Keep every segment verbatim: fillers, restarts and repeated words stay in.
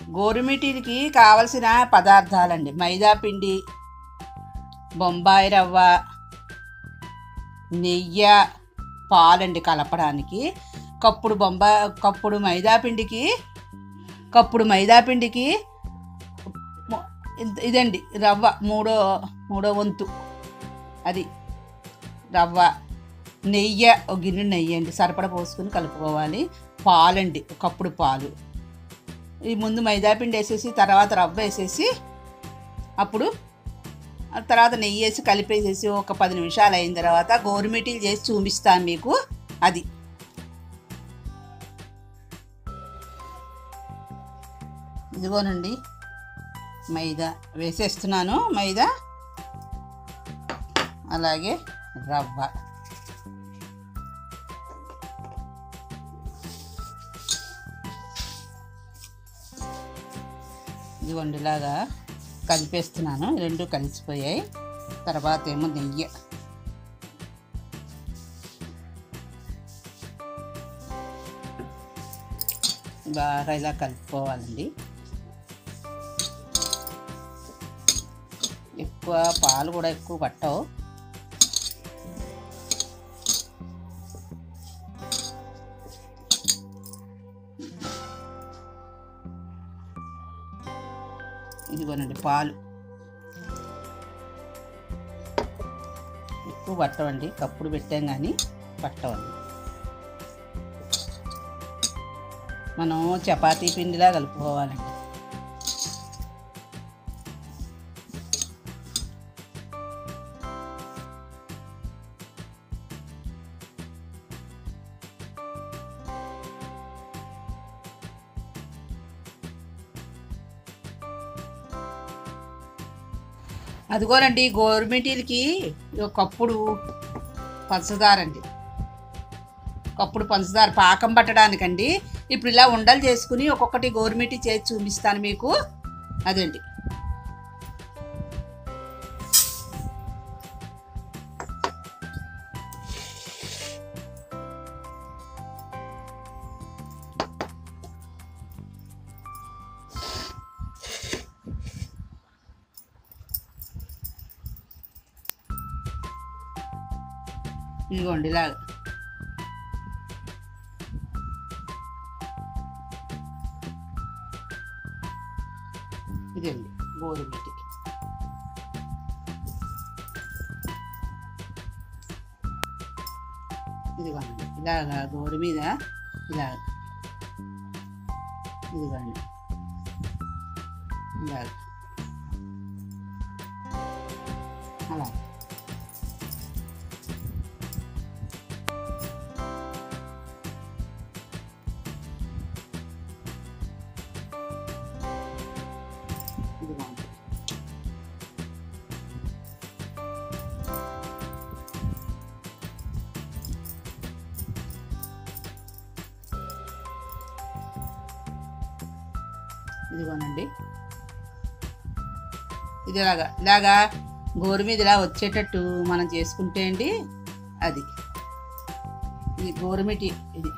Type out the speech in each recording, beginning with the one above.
గోరుమిటీలకి కావలసిన పదార్థాలండి: మైదా పిండి, బొంబాయి రవ్వ, నెయ్యి, పాలండి కలపడానికి. కప్పుడు బొంబా కప్పుడు మైదా పిండికి కప్పుడు మైదా పిండికి ఇదండి రవ్వ మూడో మూడో వంతు అది రవ్వ. నెయ్యి ఒక గిన్నె నెయ్యి అండి సరిపడా పోసుకొని కలుపుకోవాలి. పాలండి కప్పుడు పాలు. ఈ ముందు మైదా పిండి వేసేసి తర్వాత రవ్వ వేసేసి అప్పుడు తర్వాత నెయ్యి వేసి కలిపేసేసి ఒక పది నిమిషాలు అయిన తర్వాత గోరుమిటీలు చేసి చూపిస్తాను మీకు. అది ఇదిగోనండి మైదా వేసేస్తున్నాను. మైదా అలాగే రవ్వ. ఇదిగోండి ఇలాగా కలిపేస్తున్నాను. రెండు కలిసిపోయాయి. తర్వాత ఏమో నెయ్యి. బాగా ఇలా కలుపుకోవాలండి. ఎక్కువ పాలు కూడా ఎక్కువ పట్టవు. ఇదిగోనండి పాలు ఎక్కువ పట్టవండి. కప్పుడు పెట్టాం కానీ పట్టవండి. మనం చపాతీ పిండిలా కలుపుకోవాలండి. అదిగోనండి గోరుమిటీలకి కప్పుడు పంచదార అండి. కప్పుడు పంచదార పాకం పట్టడానికండి. ఇప్పుడు ఇలా ఉండలు చేసుకుని ఒక్కొక్కటి గోరుమిటీ చేసి చూపిస్తాను మీకు. అదండి ఇదిగోండి ఇలాగ. ఇదండి గోరుమిటీ. ఇదిగోండి ఇలాగా గోరు మీద ఇలాగ. ఇదిగోండి ఇలాగ అలా. ఇదిగోనండి ఇది ఇలాగా ఇలాగా గోరు మీద ఇలా వచ్చేటట్టు మనం చేసుకుంటే అండి అది ఇది గోరుమిటీ. ఇది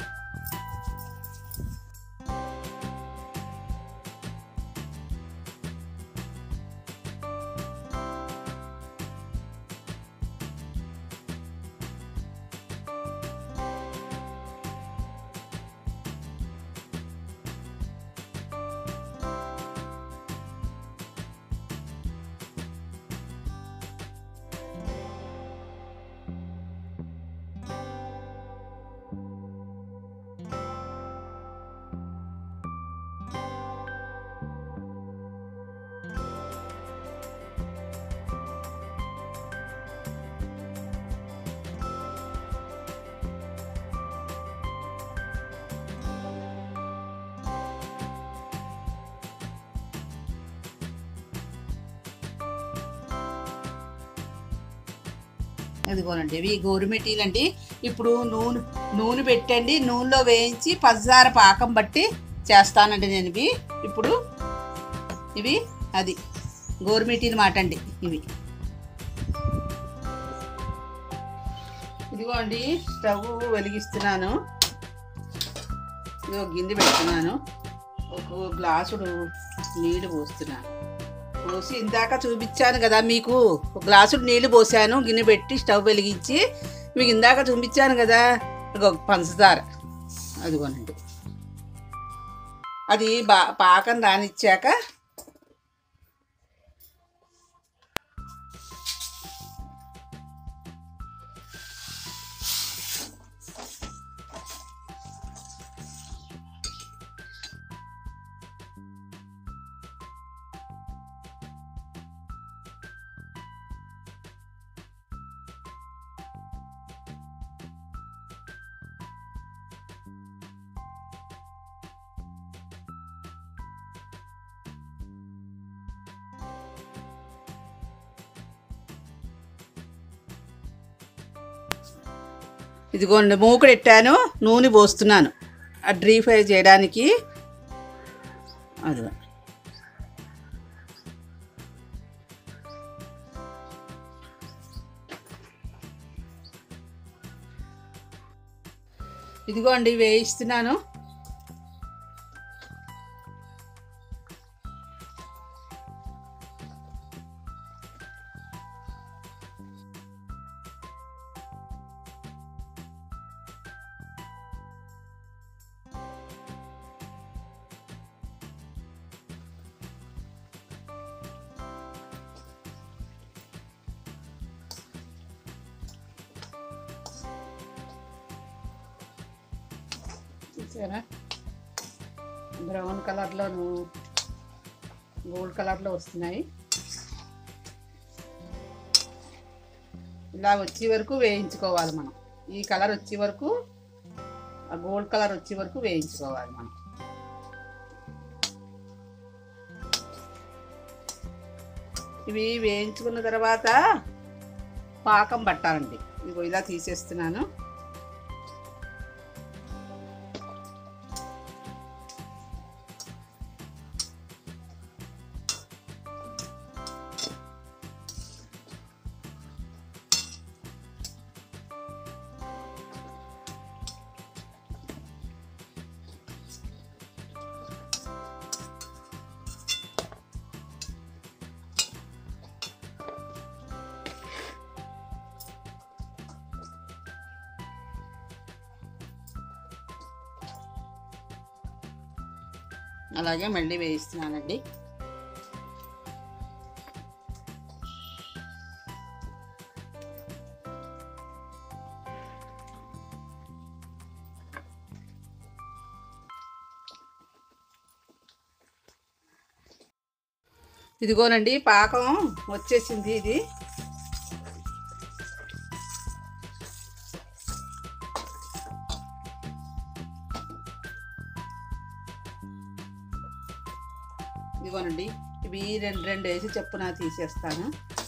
అదిగోనండి ఇవి గోరుమిటీలు అండి. ఇప్పుడు నూనె నూనె పెట్టండి. నూనెలో వేయించి పంచదార పాకం బట్టి చేస్తానండి నేను ఇవి. ఇప్పుడు ఇవి అది గోరుమిటీలు మాట అండి ఇవి. ఇదిగోండి స్టవ్ వెలిగిస్తున్నాను. ఇదిగో గిన్నె పెడుతున్నాను. ఓ ఒక గ్లాసుడు నీళ్ళు పోస్తున్నాను. పోసి ఇందాక చూపించాను కదా మీకు, ఒక గ్లాసుడు నీళ్ళు పోసాను. గిన్నె పెట్టి స్టవ్ వెలిగించి మీకు ఇందాక చూపించాను కదా ఒక పంచదార, అదిగోనండి. అది బా పాకం రానిచ్చాక ఇదిగోండి మూకుడు పెట్టాను, నూనె పోస్తున్నాను ఆ డ్రీ ఫ్రై చేయడానికి. అదిగో ఇదిగోండి వేయిస్తున్నాను. చూసారా, బ్రౌన్ కలర్లోను గోల్డ్ కలర్లో వస్తున్నాయి. ఇలా వచ్చే వరకు వేయించుకోవాలి మనం. ఈ కలర్ వచ్చే వరకు, ఆ గోల్డ్ కలర్ వచ్చే వరకు వేయించుకోవాలి మనం. ఇవి వేయించుకున్న తర్వాత పాకం పట్టాలండి. ఇదిగో ఇలా తీసేస్తున్నాను. అలాగే మళ్ళీ వేయిస్తున్నానండి. ఇదిగోనండి పాకం వచ్చేసింది. ఇది ఇదిగోనండి, ఇవి రెండు రెండు వేసి చొప్పున తీసేస్తాను.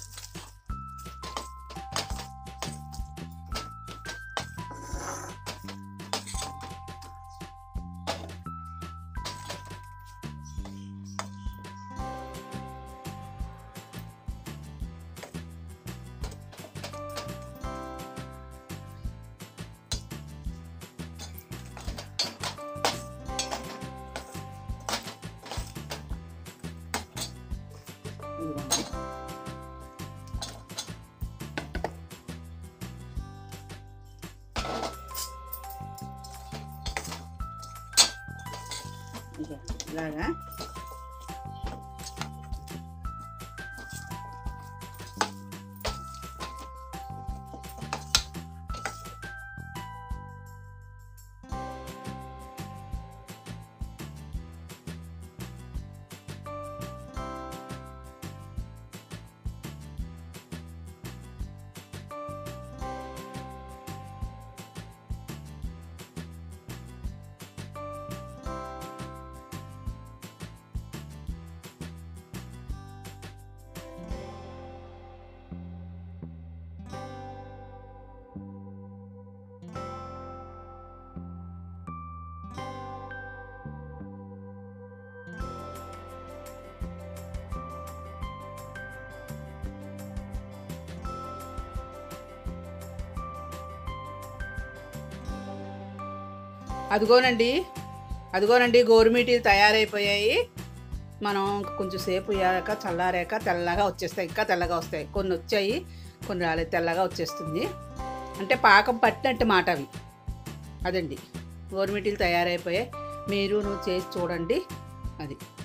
ఇలాగా అదిగోనండి అదిగోనండి గోరుమిటీలు తయారైపోయాయి. మనం కొంచెం సేపు అయ్యాక చల్లారాక తెల్లగా వచ్చేస్తాయి, ఇంకా తెల్లగా వస్తాయి. కొన్ని వచ్చాయి, కొన్ని రాలేదు, తెల్లగా వచ్చేస్తుంది. అంటే పాకం పట్టినట్టు మాట అవి. అదండి గోరుమిటీలు తయారైపోయాయి. మీరు నువ్వు చేసి చూడండి. అది